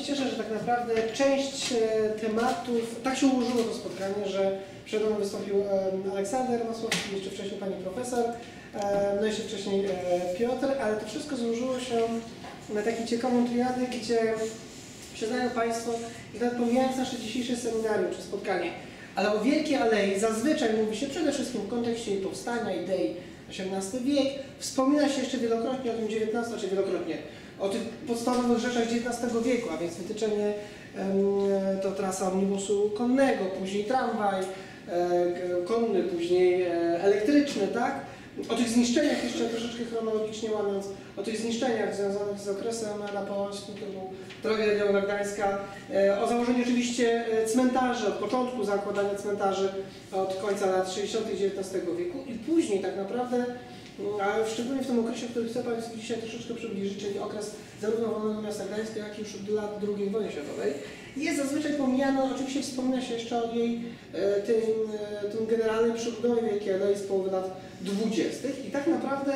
cieszę, że tak naprawdę część tematów, tak się ułożyło to spotkanie, że przede mną wystąpił Aleksander Masłowski, jeszcze wcześniej pani profesor, no jeszcze wcześniej Piotr, ale to wszystko złożyło się na taką ciekawą triadę, gdzie przyznają Państwo, że nawet pomijając nasze dzisiejsze seminarium czy spotkanie, ale o Wielkiej Alei zazwyczaj mówi się przede wszystkim w kontekście jej powstania, idei XVIII wiek, wspomina się jeszcze wielokrotnie o tym XIX, czy wielokrotnie, o tych podstawowych rzeczach XIX wieku, a więc wytyczenie to trasa omnibusu konnego, później tramwaj konny, później elektryczny, tak? O tych zniszczeniach jeszcze troszeczkę chronologicznie łamiąc, o tych zniszczeniach związanych z okresem napoleońskim, to był tragedia Gdańska, o założeniu oczywiście cmentarzy, od początku zakładania cmentarzy, od końca lat 60. XIX wieku i później tak naprawdę, a szczególnie w tym okresie, który chcę Państwu dzisiaj troszeczkę przybliżyć, czyli okres zarówno wolnego miasta Gdańska, jak i już od lat II wojny światowej, jest zazwyczaj pomijany, oczywiście wspomina się jeszcze o jej tym generalnej przebudowie Wielkiej Alei z połowy lat 20. I tak naprawdę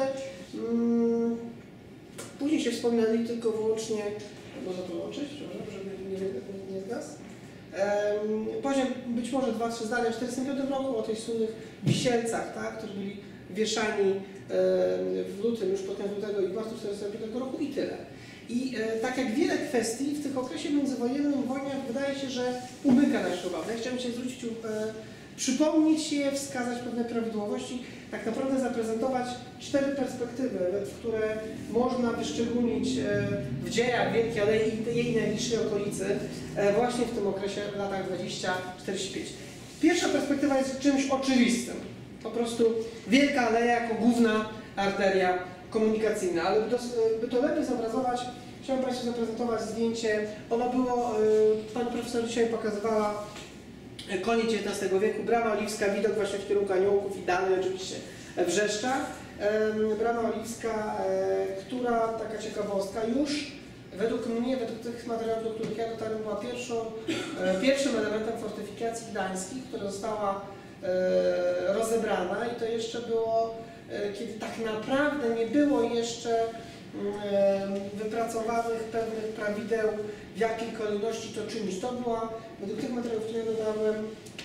później się wspominali tylko wyłącznie, można to łączyć, żeby nie zgasł. Później być może 2-3 zdania w 1945 roku o tych słynnych wisielcach, tak, którzy byli wieszani w lutym, już pod koniec lutego i w marcu 1945 roku i tyle. I tak jak wiele kwestii w tych okresie międzywojennym, wojnach wydaje się, że umyka naszej uwagi. Ja chciałem się przypomnieć je, wskazać pewne prawidłowości, tak naprawdę zaprezentować 4 perspektywy, które można wyszczególnić w dziejach Wielkiej Alei i jej najbliższej okolicy właśnie w tym okresie w latach 20-45. Pierwsza perspektywa jest czymś oczywistym. Po prostu Wielka Aleja jako główna arteria komunikacyjna, ale by to lepiej zobrazować, chciałem Państwu zaprezentować zdjęcie. Ono było, pani profesor dzisiaj pokazywała koniec XIX wieku, Brama Oliwska, widok właśnie w kierunku Aniołków i dalej oczywiście Wrzeszcza. Brama Oliwska, która, taka ciekawostka, już według mnie, według tych materiałów, do których ja dotarłem, była pierwszym elementem fortyfikacji gdańskich, która została rozebrana i to jeszcze było, kiedy tak naprawdę nie było jeszcze wypracowanych pewnych prawideł, w jakiej kolejności to czynić. To była, według tych materiałów, które ja dotarłem,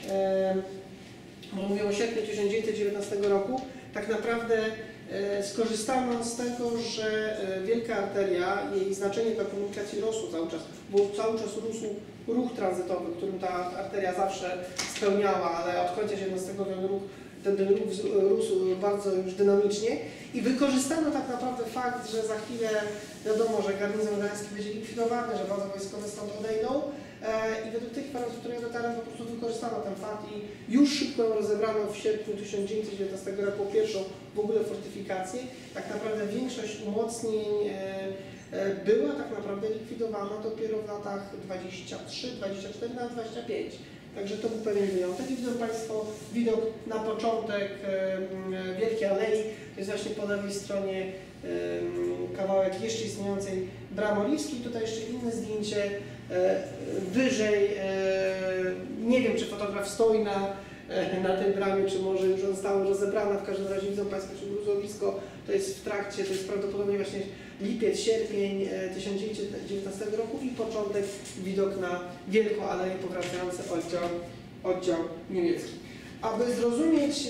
mówię o sierpniu 1919 roku, tak naprawdę skorzystano z tego, że Wielka Arteria, jej znaczenie dla komunikacji rosło cały czas, bo cały czas rósł ruch tranzytowy, którym ta arteria zawsze spełniała, ale od końca XIX wieku ten ruch rósł bardzo już dynamicznie i wykorzystano tak naprawdę fakt, że za chwilę wiadomo, że garnizon gdański będzie likwidowany, że władze wojskowe stąd odejdą i według tych informacji, które ja dotarłem, po prostu wykorzystano ten fakt i już szybko ją rozebrano w sierpniu 1919 roku pierwszą w ogóle fortyfikację. Tak naprawdę większość umocnień była tak naprawdę likwidowana dopiero w latach 23, 24, nawet 25. Także to był pewien wyjątek. I widzą Państwo widok na początek Wielkiej Alei. To jest właśnie po lewej stronie kawałek jeszcze istniejącej Bramy Oliwskiej. Tutaj jeszcze inne zdjęcie wyżej. Nie wiem, czy fotograf stoi na tej bramie, czy może już została rozebrana. W każdym razie widzą Państwo, że gruzowisko to jest w trakcie, to jest prawdopodobnie właśnie lipiec, sierpień 1919 roku i początek, widok na Wielką Aleję, powracający oddział niemiecki. Aby zrozumieć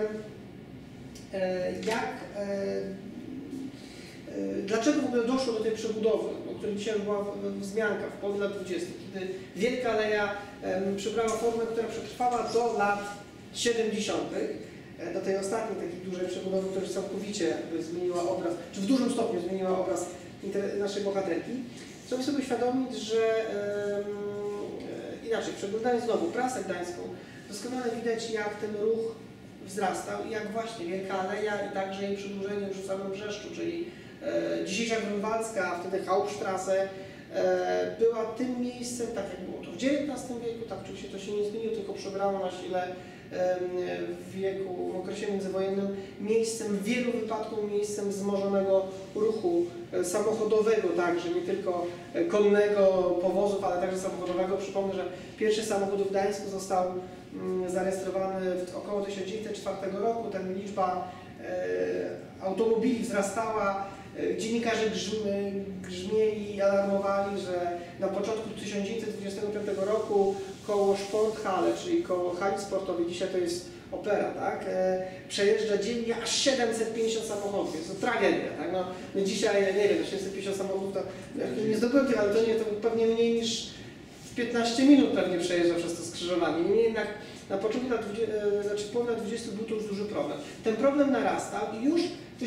dlaczego w ogóle doszło do tej przebudowy, o której dzisiaj była wzmianka w połowie lat 20., kiedy Wielka Aleja przybrała formę, która przetrwała do lat 70., do tej ostatniej takiej dużej przebudowy, która całkowicie zmieniła obraz, czy w dużym stopniu zmieniła obraz naszej bohaterki. Trzeba sobie uświadomić, że inaczej, przeglądając znowu prasę gdańską, doskonale widać, jak ten ruch wzrastał i jak właśnie Wielka Aleja i także jej przedłużenie już w samym Brzeszczu, czyli dzisiejsza Grunwaldzka, a wtedy Hauptstrasse, była tym miejscem, tak jak było to w XIX wieku, tak oczywiście to się nie zmieniło, tylko przebrało na sile w okresie międzywojennym, miejscem w wielu wypadków miejscem wzmożonego ruchu samochodowego także, nie tylko konnego, powozów, ale także samochodowego. Przypomnę, że pierwszy samochód w Gdańsku został zarejestrowany w około 1904 roku. Ten liczba automobili wzrastała Dziennikarze grzmieli i alarmowali, że na początku 1925 roku koło Sporthalle, czyli koło hali sportowej, dzisiaj to jest Opera, tak? Przejeżdża dziennie aż 750 samochodów. Jest to tragedia, tak? No dzisiaj, nie wiem, 750 samochodów to nie zdobyłem tych, ale to nie, to pewnie mniej niż w 15 minut pewnie przejeżdża przez to skrzyżowanie. Niemniej jednak na początku połowie lat 20 był to już duży problem. Ten problem narastał i już w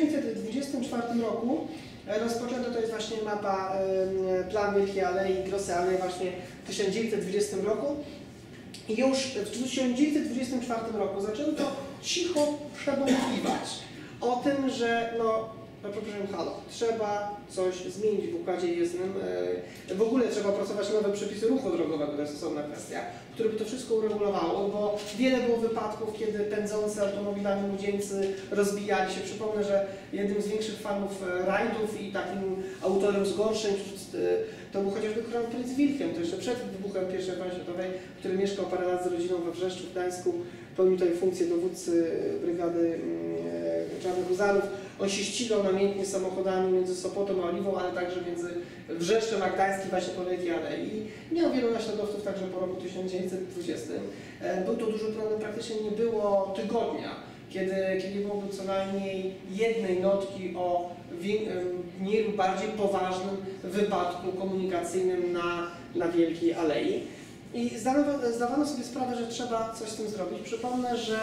1924 roku rozpoczęto, to jest właśnie mapa, plan Wielkiej Alei, Grosse Allee właśnie w 1920 roku. I już w 1924 roku zaczęto cicho przebąkiwać o tym, że przepraszam, halo, trzeba coś zmienić w układzie jezdnym. W ogóle trzeba pracować nowe przepisy ruchu drogowego, to jest osobna kwestia, które by to wszystko uregulowało, bo wiele było wypadków, kiedy pędzący automobilami młodzieńcy rozbijali się. Przypomnę, że jednym z większych fanów rajdów i takim autorem zgorszeń to był chociażby Grand Prix Wilhelm, to jeszcze przed wybuchem I wojny światowej, który mieszkał parę lat z rodziną we Wrzeszczu w Gdańsku, pełnił tutaj funkcję dowódcy brygady Czarnych Huzarów. On się ścigał namiętnie samochodami między Sopotą a Oliwą, ale także między Wrzeszczem a Gdańskiem właśnie po Wielkiej Alei. Miał wielu naśladowców także po roku 1920. Był to duży problem, praktycznie nie było tygodnia, kiedy nie byłoby co najmniej jednej notki o mniej lub bardziej poważnym wypadku komunikacyjnym na Wielkiej Alei. I zdawano sobie sprawę, że trzeba coś z tym zrobić. Przypomnę, że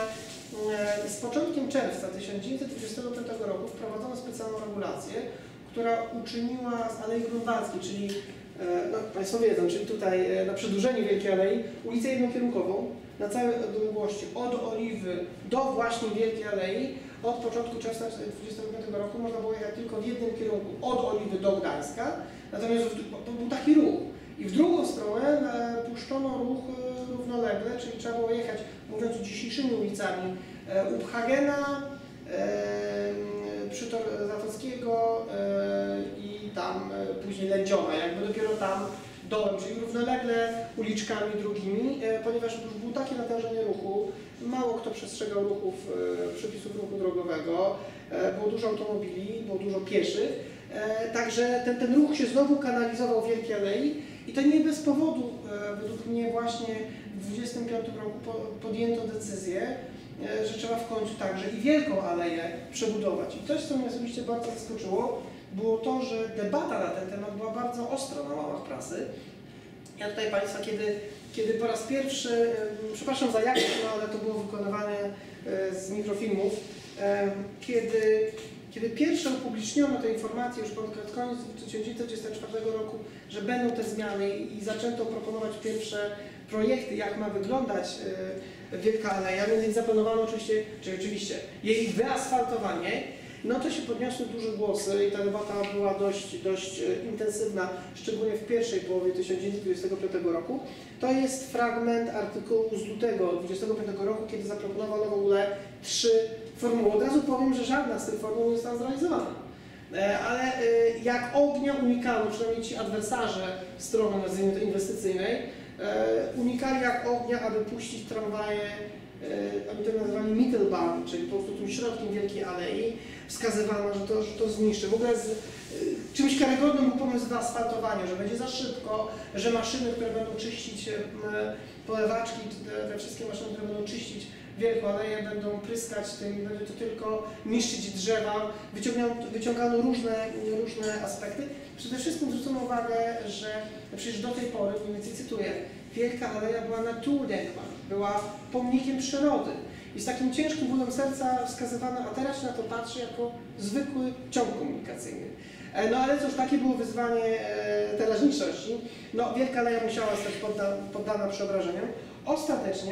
z początkiem czerwca 1925 roku wprowadzono specjalną regulację, która uczyniła z Alei Grunwaldzkiej, czyli Państwo wiedzą, czyli tutaj na przedłużeniu Wielkiej Alei, ulicę jednokierunkową na całej odległości od Oliwy do właśnie Wielkiej Alei. Od początku czerwca 1925 roku można było jechać tylko w jednym kierunku, od Oliwy do Gdańska, natomiast to był taki ruch. I w drugą stronę puszczono ruch równolegle, czyli trzeba było jechać, mówiąc dzisiejszymi ulicami, Uphagena, Przytor Zatockiego i tam później Lędziona, jakby dopiero tam dołem, czyli równolegle uliczkami drugimi, ponieważ już było takie natężenie ruchu, mało kto przestrzegał przepisów ruchu drogowego, było dużo automobili, było dużo pieszych, także ten ruch się znowu kanalizował w Wielkiej Alei i to nie bez powodu, według mnie właśnie w 1925 roku podjęto decyzję, że trzeba w końcu także i Wielką Aleję przebudować. I coś, co mnie osobiście bardzo zaskoczyło, było to, że debata na ten temat była bardzo ostra na łamach prasy. Ja tutaj Państwa, kiedy po raz pierwszy, przepraszam za jakość, ale to było wykonywane z mikrofilmów, kiedy pierwsze upubliczniono te informacje już pod koniec 1924 roku, że będą te zmiany i zaczęto proponować pierwsze projekty, jak ma wyglądać Wielka Aleja, więc zaplanowano oczywiście jej wyasfaltowanie, no to się podniosły duże głosy i ta debata była dość intensywna, szczególnie w pierwszej połowie 1925 roku. To jest fragment artykułu z lutego 1925 roku, kiedy zaproponowano w ogóle 3 formuły. Od razu powiem, że żadna z tych formuł nie została zrealizowana. Ale jak ognia unikano, przynajmniej ci adwersarze strony, nazwijmy to inwestycyjnej, unikali jak ognia, aby puścić tramwaje, oni to nazywali Mittelbahn, czyli po prostu tym środkiem Wielkiej Alei. Wskazywano, że to zniszczy. W ogóle czymś karygodnym był pomysł wyasfaltowania, że będzie za szybko, że maszyny, które będą czyścić polewaczki, te wszystkie maszyny, które będą czyścić Wielką Aleję, będą pryskać tym, będzie to tylko niszczyć drzewa. Wyciągano różne aspekty. Przede wszystkim zwrócono uwagę, że przecież do tej pory, mniej więcej cytuję, Wielka Aleja była Naturdenkmal, była pomnikiem przyrody. I z takim ciężkim bólem serca wskazywano, a teraz się na to patrzy jako zwykły ciąg komunikacyjny. No ale cóż, takie było wyzwanie teraźniejszości. No, Wielka Aleja musiała zostać poddana przeobrażeniom. Ostatecznie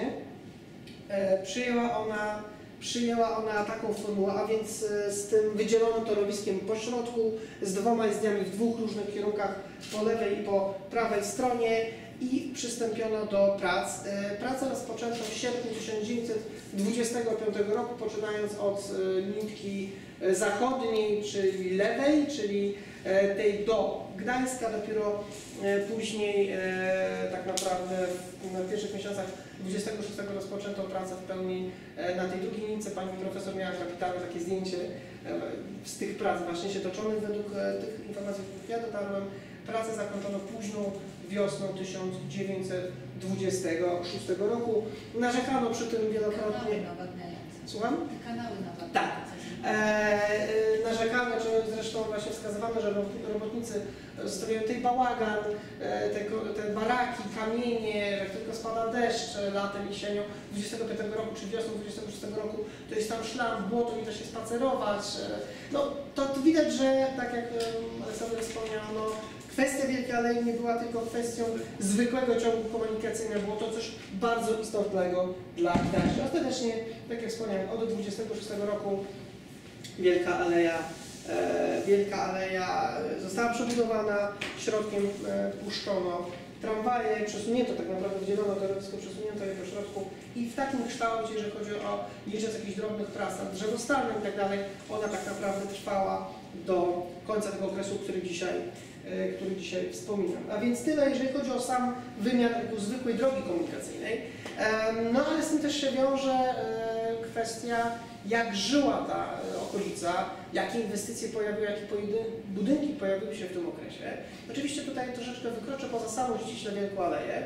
przyjęła ona taką formułę, a więc z tym wydzielonym torowiskiem po środku, z 2 jezdniami w 2 różnych kierunkach, po lewej i po prawej stronie, i przystąpiono do prac. Prace rozpoczęto w sierpniu 1925 roku, poczynając od nitki zachodniej, czyli lewej, czyli tej do Gdańska, dopiero później tak naprawdę w pierwszych miesiącach 26 rozpoczęto pracę w pełni na tej drugiej lince. Pani profesor miała kapitalne takie zdjęcie z tych prac właśnie się toczonych, według tych informacji, do których ja dotarłem, pracę zakończono późną wiosną 1926 roku. Narzekano przy tym wielokrotnie. Kanały nawadniające. Słucham? Te kanały nawadniające. Tak. Narzekano, czy zresztą właśnie wskazywano, że robotnicy zostawiają tutaj bałagan, te baraki, kamienie, jak tylko spada deszcz latem, jesienią 25 roku czy wiosną 26 roku, to jest tam szlam, błoto i da się spacerować. No to widać, że tak jak Aleksander wspomniał, no, kwestia Wielkiej Alei nie była tylko kwestią zwykłego ciągu komunikacyjnego, było to coś bardzo istotnego dla Gdańska. Ostatecznie, tak jak wspomniałem, od 26 roku Wielka Aleja została przebudowana, środkiem puszczono tramwaje, przesunięto tak naprawdę, wdzielono torowisko, przesunięto je do środku i w takim kształcie, jeżeli chodzi o licząc jakichś drobnych tras nad drzewostawem i tak dalej, ona tak naprawdę trwała do końca tego okresu, który dzisiaj wspominam. A więc tyle, jeżeli chodzi o sam wymiar zwykłej drogi komunikacyjnej. No ale z tym też się wiąże kwestia, jak żyła ta okolica, jakie inwestycje pojawiły, jakie budynki pojawiły się w tym okresie. Oczywiście tutaj troszeczkę wykroczę poza samą ściśle Wielką Aleję.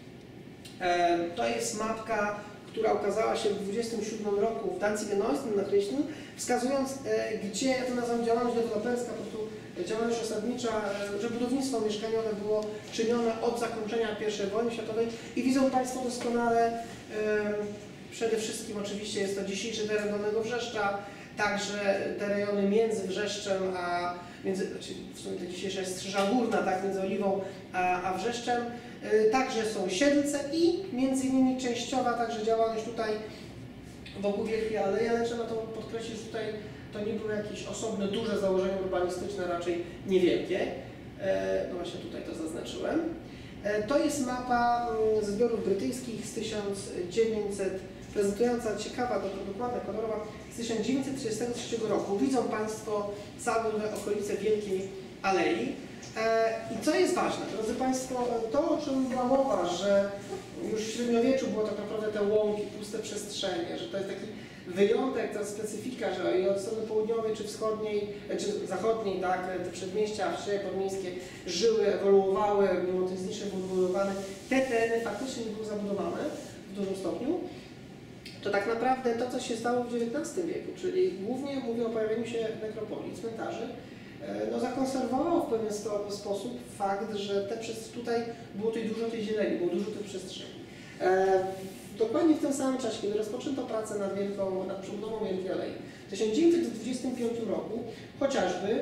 To jest mapka, która ukazała się w 27 roku w Danziger Neuesten Nachrichten, wskazując, gdzie, ja to nazywam działalność deweloperska, po prostu działalność osadnicza, że budownictwo mieszkaniowe było czynione od zakończenia I wojny światowej i widzą Państwo doskonale, przede wszystkim oczywiście jest to dzisiejszy teren Dolnego Wrzeszcza, także te rejony między Wrzeszczem a w sumie to dzisiejsza jest Strzyża Górna, tak, między Oliwą a Wrzeszczem. Także są Siedlce i między innymi częściowa także działalność tutaj wokół Wielkiej Alei, ale trzeba to podkreślić, że tutaj to nie były jakieś osobne, duże założenia urbanistyczne, raczej niewielkie. No właśnie tutaj to zaznaczyłem. To jest mapa zbiorów brytyjskich z 1900, prezentująca ciekawa, dokładna, kolorowa, z 1933 roku. Widzą Państwo całe okolice Wielkiej Alei. I co jest ważne, drodzy Państwo, to o czym była mowa, że już w średniowieczu było tak naprawdę te łąki, puste przestrzenie, że to jest taki wyjątek, ta specyfika, że i od strony południowej czy wschodniej, czy zachodniej, tak, te przedmieścia, wsie podmiejskie żyły, ewoluowały, mimo tych zniszczeń były budowane, te tereny faktycznie nie były zabudowane w dużym stopniu. To tak naprawdę to, co się stało w XIX wieku, czyli głównie mówię o pojawieniu się nekropolii, cmentarzy, no, zakonserwował w pewien sposób fakt, że tutaj było dużo tej zieleni, było dużo tych przestrzeni. Dokładnie w tym samym czasie, kiedy rozpoczęto pracę nad przebudową Wielkiej Alei, w 1925 roku chociażby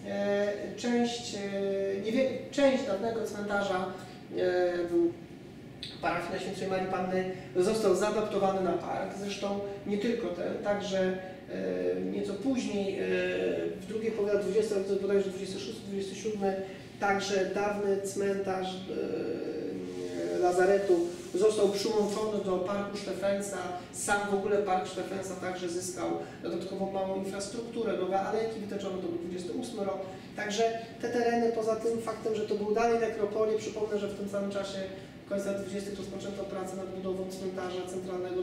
część dawnego cmentarza parafii Najświętszej Marii Panny został zaadaptowany na park. Zresztą nie tylko ten, także nieco później, w drugiej połowie lat 20, bodajże 26-27, także dawny cmentarz lazaretu został przyłączony do Parku Steffensa. Sam w ogóle Park Steffensa także zyskał dodatkowo małą infrastrukturę, nowe alejki wytyczone, to był 28 rok. Także te tereny, poza tym faktem, że to był dalej nekropolie, przypomnę, że w tym samym czasie, w końcu lat 20. rozpoczęto pracę nad budową cmentarza centralnego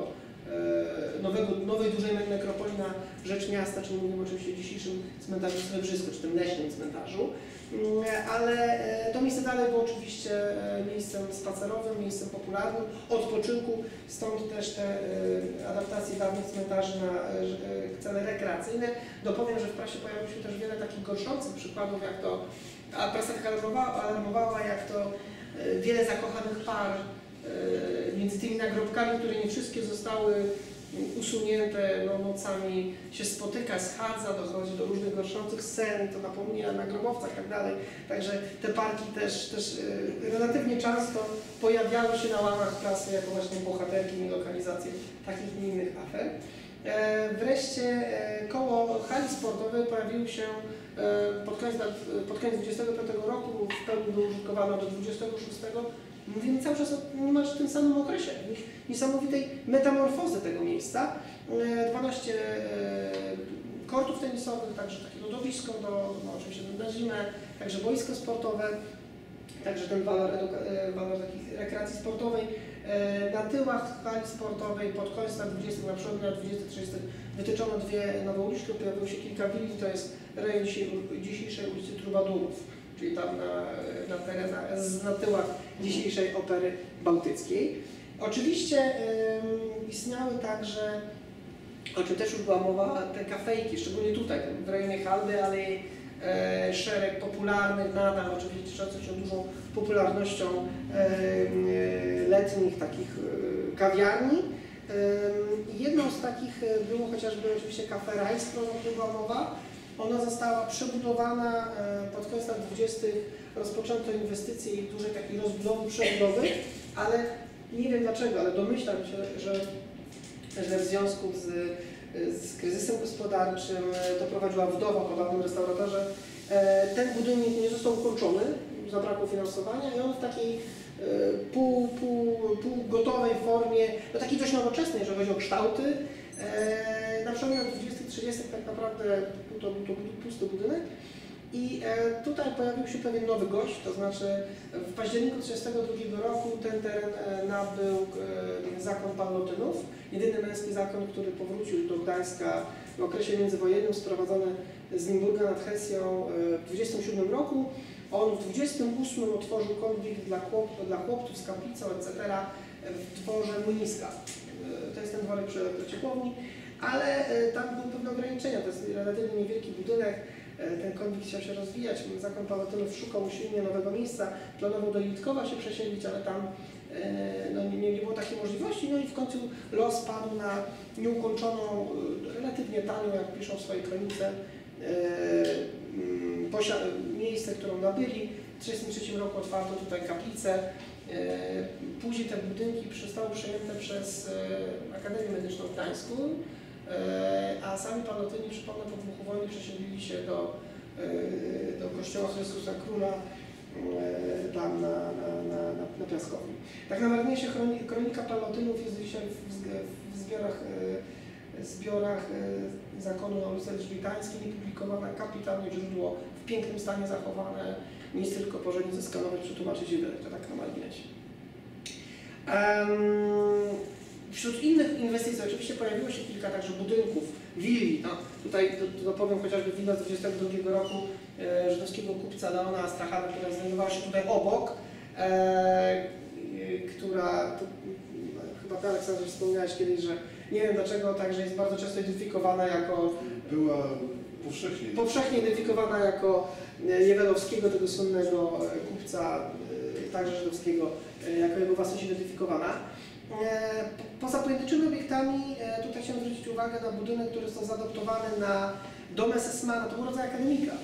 nowej dużej nekropolii na rzecz miasta, czyli mówimy oczywiście o dzisiejszym cmentarzu Srebrzysko, czy tym leśnym cmentarzu. Ale to miejsce dalej było oczywiście miejscem spacerowym, miejscem popularnym, odpoczynku, stąd też te adaptacje dawnych cmentarzy na cele rekreacyjne. Dopowiem, że w prasie pojawiło się też wiele takich gorszących przykładów, jak to, a prasa tak alarmowała, jak to wiele zakochanych par między tymi nagrobkami, które nie wszystkie zostały usunięte, no, nocami się spotyka, schadza, dochodzi do różnych gorszących scen, to napomina na grobowcach i tak dalej. Także te parki też relatywnie często pojawiały się na łamach prasy jako właśnie bohaterki i lokalizacje takich i innych afer. Wreszcie koło hali sportowej pojawił się pod koniec 25 roku, w pełni był użytkowany do 26. Mówimy cały czas o niemal w tym samym okresie, niesamowitej metamorfozy tego miejsca. 12 kortów tenisowych, także takie lodowisko, oczywiście na zimę, także boisko sportowe, także ten walor takiej rekreacji sportowej. Na tyłach hali sportowej pod koniec lat 20., na przełomie lat 20-30 wytyczono dwie nowe uliczki, pojawiło się kilka willi, to jest rejon dzisiejszej ulicy Trubadurów, czyli tam na terenach, na tyłach dzisiejszej Opery Bałtyckiej. Oczywiście istniały także, o czym też już była mowa, te kafejki, szczególnie tutaj, w rejonie Halby, ale szereg popularnych, nadal oczywiście cieszących się dużą popularnością letnich takich kawiarni. Jedną z takich było chociażby oczywiście Cafe Rice, o którym była mowa. Ona została przebudowana pod koniec lat 20. Rozpoczęto inwestycje i dużej takiej rozbudowy, przebudowy, ale nie wiem dlaczego, ale domyślam się, że w związku z kryzysem gospodarczym doprowadziła wdowa po dawnym restauratorze. Ten budynek nie został ukończony, zabrakło finansowania i on w takiej półgotowej formie, no takiej dość nowoczesnej, jeżeli chodzi o kształty. Na przełomie lat 20-30 tak naprawdę to był pusty budynek. I tutaj pojawił się pewien nowy gość, to znaczy w październiku 1932 roku ten teren nabył zakon Pallotynów, jedyny męski zakon, który powrócił do Gdańska w okresie międzywojennym, sprowadzony z Limburga nad Hesją w 1927 roku. On w 1928 otworzył konwikt dla chłopców z kaplicą, etc. w dworze Młyniska. To jest ten dworek przy ciepłowni, ale tam były pewne ograniczenia, to jest relatywnie niewielki budynek. Ten konwikt chciał się rozwijać, zakon Pallotynów szukał usilnie nowego miejsca, planował do Litkowa się przesiedlić, ale tam no, nie było takiej możliwości, no i w końcu los padł na nieukończoną, relatywnie tanią, jak piszą w swojej kronice, miejsce, którą nabyli. W 1933 roku otwarto tutaj kaplicę. Później te budynki zostały przejęte przez Akademię Medyczną w Gdańsku, a sami Pallotyni, przypomnę, po wybuchu wojny przesiedlili się do kościoła Chrystusa Króla tam na Piaskowni. Tak na marginesie kronika Pallotynów jest dzisiaj w zbiorach zakonu na ulicy Elżbietańskiej, niepublikowana, kapitalne źródło, w pięknym stanie zachowane, nic tylko pożenić, zeskanować, przetłumaczyć i wydać, to tak na marginesie. Wśród innych inwestycji oczywiście pojawiło się kilka także budynków, willi. No, tutaj dopowiem chociażby willa z 1922 roku żydowskiego kupca Leona Astrachana, która znajdowała się tutaj obok, która, chyba Ty, Aleksandrze, wspomniałeś kiedyś, że nie wiem dlaczego, także jest bardzo często identyfikowana jako... Była powszechnie identyfikowana jako Niewelowskiego, tego słynnego kupca, także żydowskiego, jako jego własność identyfikowana. Poza pojedynczymi obiektami, tutaj chciałem zwrócić uwagę na budynek, który został zaadoptowany na dom SS-mana, to był rodzaj akademika.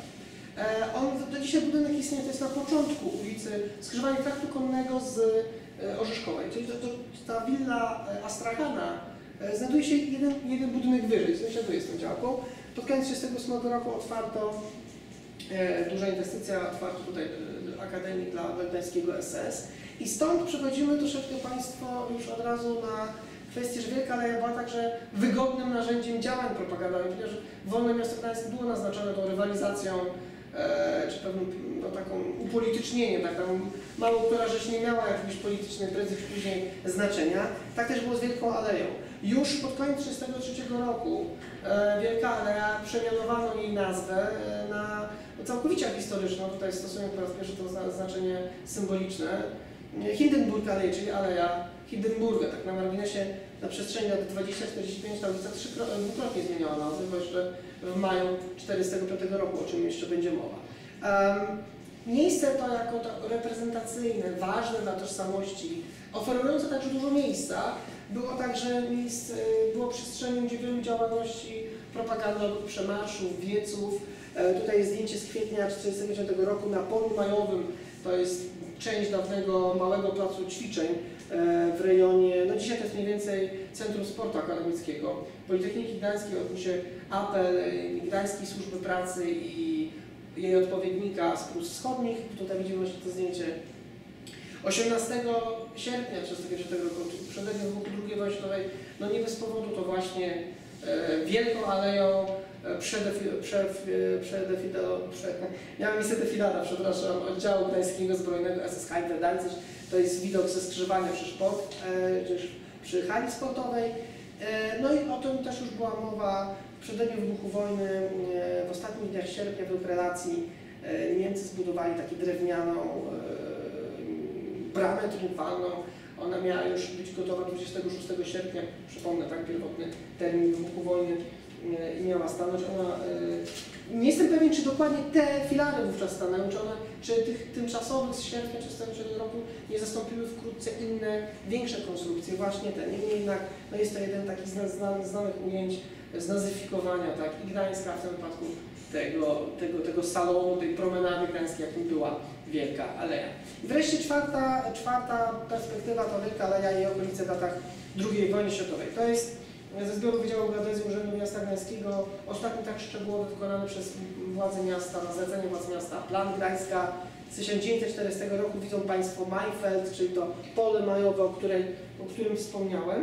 Do dzisiaj budynek istnieje, to jest na początku ulicy skrzyżowania Traktu Konnego z Orzeszkowej, czyli ta willa Astrachana znajduje się jeden budynek wyżej, sąsiaduje z tą działką. Pod koniec 1938 roku otwarto, duża inwestycja, otwarto tutaj Akademii dla gdańskiego SS. I stąd przechodzimy troszeczkę Państwo już od razu na kwestię, że Wielka Aleja była także wygodnym narzędziem działań propagandowych, ponieważ Wolne Miasto Gdańsk było naznaczone tą rywalizacją, czy pewnym no, taką upolitycznieniem, tak tam mało która rzecz nie miała jakiegoś politycznego, prędzej czy później znaczenia. Tak też było z Wielką Aleją. Już pod koniec 1933 roku Wielka Aleja przemianowano jej nazwę na całkowicie historyczną, tutaj stosuję po raz pierwszy to znaczenie symboliczne. Hindenburg Alej, czyli Aleja Hindenburga, tak na marginesie na przestrzeni lat 20-45 ta ulica dwukrotnie zmieniała nazwę, bo jeszcze w maju 1945 roku, o czym jeszcze będzie mowa. Miejsce to jako to reprezentacyjne, ważne dla tożsamości, oferujące także dużo miejsca, było także było przestrzenią wielu działalności propagandowych, przemarszów, wieców. Tutaj jest zdjęcie z kwietnia 1945 roku na polu majowym, to jest część dawnego małego placu ćwiczeń w rejonie, no dzisiaj to jest mniej więcej Centrum Sportu Akademickiego. Politechniki Gdańskiej odbył się apel Gdańskiej Służby Pracy i jej odpowiednika z Prus Wschodnich. Tutaj widzimy właśnie to zdjęcie 18 sierpnia 1939 roku, przededniu wybuchu II wojny światowej, no nie bez powodu to właśnie Wielką Aleją miałem niestety filada, przepraszam, oddziału gdańskiego zbrojnego SS Heide Danzig. To jest widok ze skrzyżowania przy hali sportowej. No i o tym też już była mowa w przededniu wybuchu wojny. W ostatnich dniach sierpnia w relacji Niemcy zbudowali taką drewnianą bramę triumfalną. Ona miała już być gotowa 26 sierpnia, przypomnę, tak, pierwotny termin wybuchu wojny i miała stanąć. Ona, nie jestem pewien, czy dokładnie te filary wówczas stanęły, czy tych tymczasowych z sierpnia 1943 roku nie zastąpiły wkrótce inne, większe konstrukcje, właśnie te. Niemniej jednak no jest to jeden taki znanych ujęć z nazyfikowania, tak, i Gdańska w tym wypadku tego salonu, tej promenady gdańskiej, jakim była Wielka Aleja. I wreszcie czwarta perspektywa to Wielka Aleja i jej okolice w latach II wojny światowej. To jest ze zbioru Wydziału Geodezji Urzędu Miasta Gdańskiego ostatni tak szczegółowy wykonany przez władze miasta, na zlecenie władz miasta, plan Gdańska z 1940 roku. Widzą Państwo Maifeld, czyli to pole majowe, o którym wspomniałem.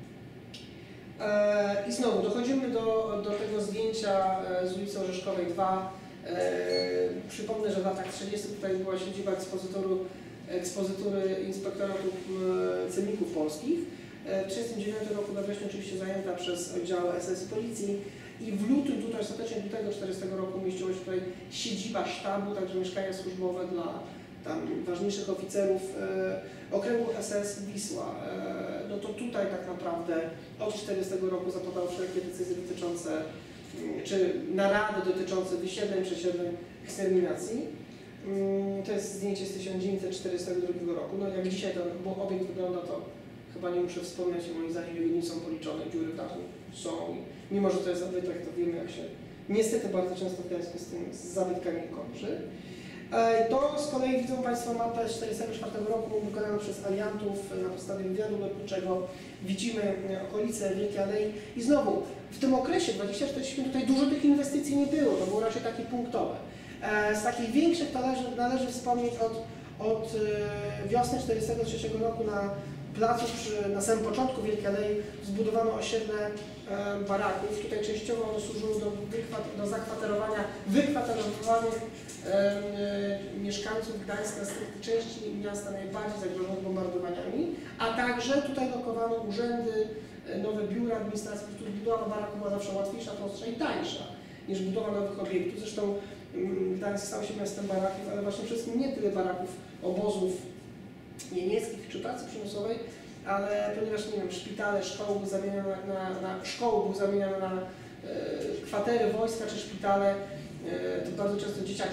I znowu dochodzimy do tego zdjęcia z ulicy Orzeszkowej 2. Przypomnę, że w latach 30. tutaj była siedziba ekspozytury Inspektoratu Celników Polskich. W 1939 roku we wrześniu oczywiście zajęta przez oddziały SS Policji i w lutym, tutaj ostatecznie lutego 1940 roku mieściła się tutaj siedziba sztabu, także mieszkania służbowe dla tam ważniejszych oficerów okręgu SS Wisła. No to tutaj tak naprawdę od 1940 roku zapadały wszelkie decyzje dotyczące, czy narady dotyczące wysiedleń, przesiedleń, eksterminacji. To jest zdjęcie z 1942 roku. No jak dzisiaj ten obiekt wygląda, to chyba nie muszę wspomnieć, moim zdaniem nie są policzone, dziury w dachu są. Mimo że to jest zabytek, to wiemy, jak się niestety bardzo często w Gdańsku z zabytkami kończy. To z kolei widzą Państwo mapę z 1944 roku wykonaną przez aliantów na podstawie wywiadu lotniczego. Widzimy okolice Wielkiej Alei i znowu w tym okresie 20-40 tutaj dużo tych inwestycji nie było, to było raczej takie punktowe. Z takich większych należy wspomnieć od wiosny 1943 roku na placu na samym początku Wielkiej Alei zbudowano osiedle baraków. Tutaj częściowo one służyły do zakwaterowania wykwaterowanych mieszkańców Gdańska z tych części miasta najbardziej zagrożonych bombardowaniami, a także tutaj lokowano urzędy, nowe biura administracji, w których budowa baraków była zawsze łatwiejsza, prostsza i tańsza niż budowa nowych obiektów. Zresztą Gdańsk stał się miastem baraków, ale właśnie wszystkim nie tyle baraków, obozów niemieckich czy pracy przymusowej, ale ponieważ, nie wiem, szpitale, szkoły były zamieniane na kwatery wojska czy szpitale, to bardzo często dzieciaki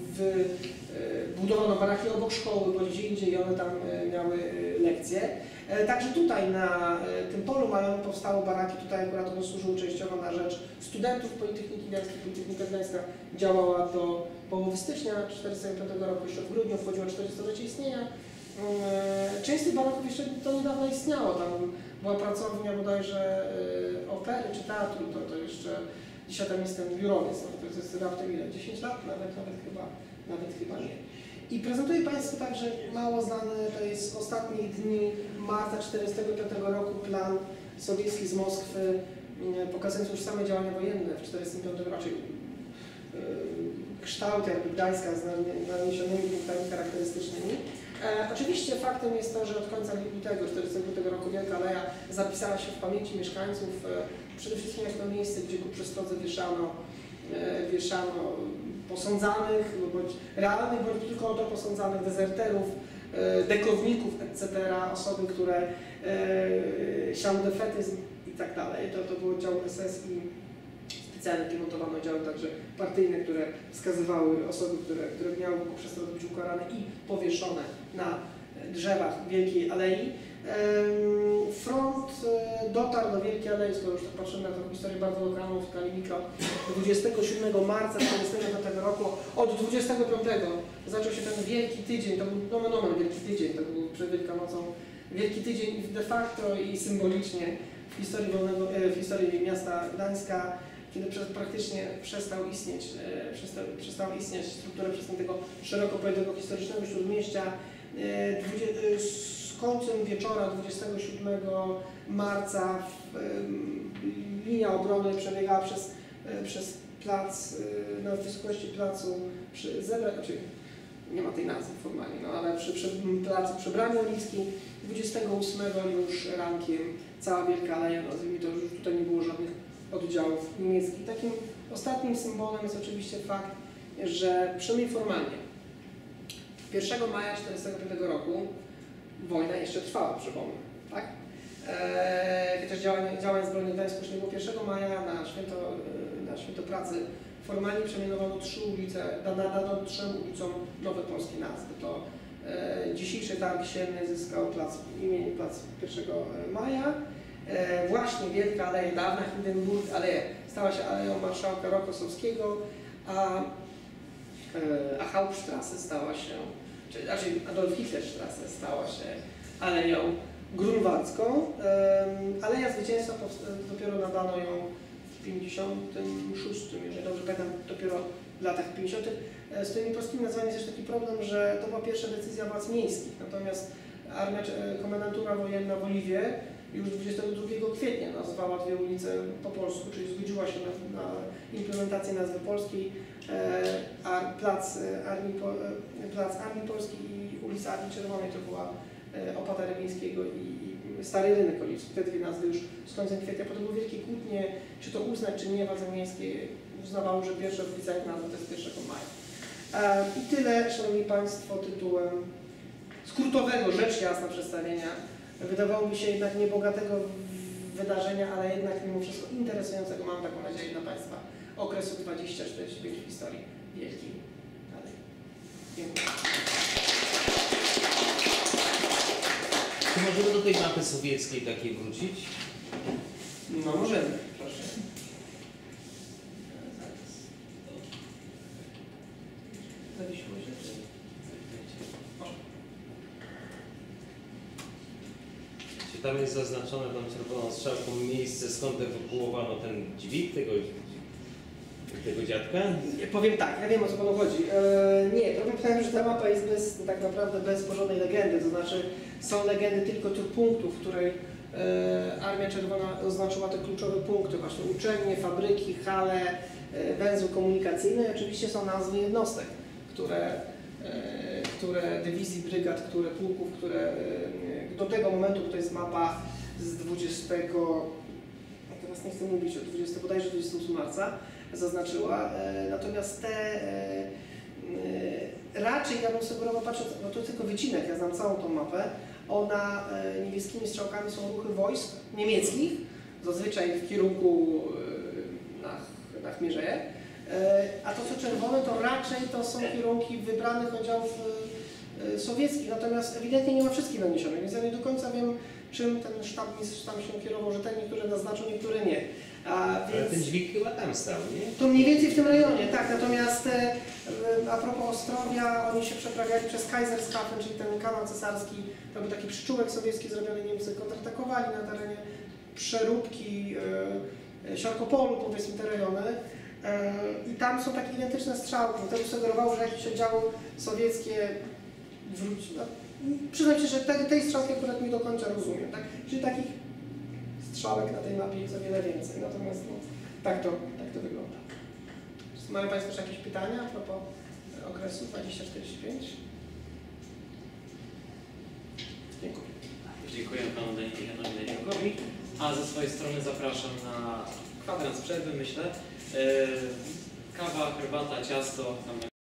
budowano baraki obok szkoły, bądź gdzie indziej i one tam miały lekcje. Także tutaj na tym polu majowym powstały baraki, tutaj akurat one służyły częściowo na rzecz studentów Politechniki Gdańskiej. Politechnika Gdańska działała do połowy stycznia 1945 roku, jeszcze w grudniu wchodziło 40-lecie istnienia. Część z tych baraków jeszcze to niedawno istniało, tam była pracownia bodajże opery czy teatru, to jeszcze dzisiaj tam jestem biurowiec, no, to jest raptem ile? 10 lat? Nawet chyba nie. I prezentuję Państwu także mało znany, to jest ostatnie dni marca 1945 roku plan sowiecki z Moskwy, pokazujący już same działania wojenne w 1945 raczej kształt jakby Gdańska z naniesionymi punktami charakterystycznymi. Oczywiście faktem jest to, że od końca lutego 1945 roku Wielka Aleja zapisała się w pamięci mieszkańców przede wszystkim jako miejsce, gdzie ku przestrodze wieszano posądzanych, bądź realnych, bądź tylko to posądzanych dezerterów, dekowników, etc., osoby, które siały defetyzm i tak dalej. To był oddział SS i specjalnie pilotowane oddziały także partyjne, które wskazywały osoby, które miały ku przestrodze być ukarane i powieszone na drzewach Wielkiej Alei. Front dotarł do Wielkiej Alei, skoro już tak patrzymy na tę historię bardzo lokalną w skali mikro, 27 marca 1945 roku. Od 25 zaczął się ten Wielki Tydzień, to był nomen Wielki Tydzień, to był przed Wielkanocą Wielki Tydzień de facto i symbolicznie w historii miasta Gdańska, kiedy praktycznie przestała istnieć struktura przystępnego szeroko pojętego historycznego śródmieścia. Z końcem wieczora 27 marca linia obrony przebiegała przez przez plac, na wysokości placu przy Zebrach, znaczy nie ma tej nazwy formalnie, no ale przy placu przy Bramie Ulickiej 28 już rankiem cała Wielka Aleja, nazwijmy to, już tutaj nie było żadnych oddziałów niemieckich. Takim ostatnim symbolem jest oczywiście fakt, że przynajmniej formalnie 1 maja 1945 roku wojna jeszcze trwała, przypomnę, tak? Chociaż działań zbrojnych w Gdańsku już nie było 1 maja, na święto pracy formalnie przemianowano 3 ulice, nadano 3 ulicom nowe polskie nazwy. To dzisiejszy targ sienny zyskał imię plac 1 maja. Właśnie Wielka Aleja, dawna Hindenburg Aleja, stała się aleją marszałka Rokossowskiego, a Hauptstrasse stała się, znaczy Adolf Hitlerstrasse stała się aleją grunwaldzką. Aleja Zwycięstwa dopiero nadano ją w 56, jeżeli dobrze pamiętam, dopiero w latach 50. Z tymi polskimi nazwami jest też taki problem, że to była pierwsza decyzja władz miejskich, natomiast komendantura wojenna w Oliwie już 22 kwietnia nazwała 2 ulice po polsku, czyli zgodziła się na implementację nazwy polskiej. Plac Armii Polskiej i ulica Armii Czerwonej to była Opata Rybieńskiego i Stary Rynek Oliwski. Te 2 nazwy już z końcem kwietnia. Potem były wielkie kłótnie, czy to uznać, czy nie. Władze miejskie uznawały, że pierwsza oficjalna nazwa to jest 1 maja. I tyle, Szanowni Państwo, tytułem skrótowego, rzecz jasna przedstawienia. Wydawało mi się jednak niebogatego wydarzenia, ale jednak mimo wszystko interesującego, mam taką nadzieję, dla Państwa okresu 20-45 w historii Wielkiej Alei. Dziękuję. Czy możemy do tej mapy sowieckiej takiej wrócić? No możemy, proszę. Zawiesiło się. Tam jest zaznaczone tą czerwoną strzałką miejsce, skąd ewakuowano ten dźwig tego dziadka? Powiem tak, ja wiem, o co Panu chodzi. Nie, problem polega, że ta mapa jest tak naprawdę bez porządnej legendy, to znaczy są legendy tylko tych punktów, w której Armia Czerwona oznaczyła te kluczowe punkty, właśnie uczelnie, fabryki, hale, węzły komunikacyjne i oczywiście są nazwy jednostek, które dywizji, brygad, które pułków, które do tego momentu, to jest mapa z 20, teraz nie chcę mówić o 20, bodajże 28 marca, zaznaczyła, natomiast te raczej ja bym sugerował, patrząc, bo to tylko wycinek, ja znam całą tą mapę, ona niebieskimi strzałkami są ruchy wojsk niemieckich, zazwyczaj w kierunku na Chmierzeje, a to co czerwone to raczej to są kierunki wybranych oddziałów sowieckich, natomiast ewidentnie nie ma wszystkich naniesionych, więc ja nie do końca wiem, czym ten sztabmistrz tam się kierował, że te niektóre naznaczą, niektóre nie. Ale ten dźwig chyba tam stał, nie? To mniej więcej w tym rejonie, tak. Natomiast a propos Ostrowia, oni się przeprawiali przez Kaiserslautern, czyli ten kanał cesarski, to był taki przyczółek sowiecki zrobiony, Niemcy kontratakowali na terenie Przeróbki, Siarkopolu, powiedzmy te rejony. I tam są takie identyczne strzałki. To by sugerowało, że jakieś oddziały sowieckie wróciły. No, przyznam się, że tej strzałki akurat nie do końca rozumiem. Tak? Czyli takich strzałek na tej mapie jest o wiele więcej. Natomiast no, tak to wygląda. Czy mają Państwo jeszcze jakieś pytania a propos okresu 2045? Dziękuję. Dziękuję Panu Janowi Danielkowi, a ze swojej strony zapraszam na kwadrans przerwy, myślę. Kawa, herbata, ciasto, tam